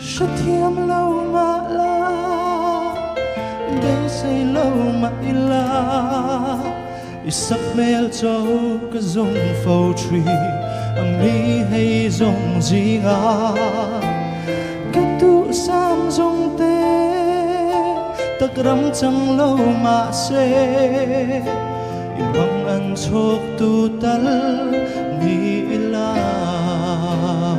sẽ thiêm lâu mà la để xây lâu mà la sắc mel châu cái dòng phâu trì mi hay dòng gì ngà cái tu sam dòng tê ta ram chẳng lâu mà sẽ bằng ăn chok tu tal mi la